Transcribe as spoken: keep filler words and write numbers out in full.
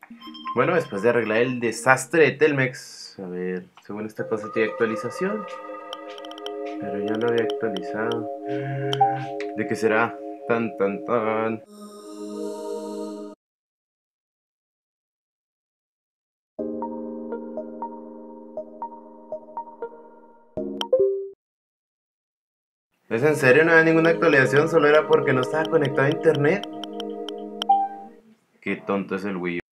Bueno, después de arreglar el desastre de Telmex, a ver, según esta cosa tiene actualización, pero ya lo había actualizado. ¿De qué será? Tan, tan, tan. ¿Es en serio? No había ninguna actualización, solo era porque no estaba conectado a internet. Qué tonto es el Wii U.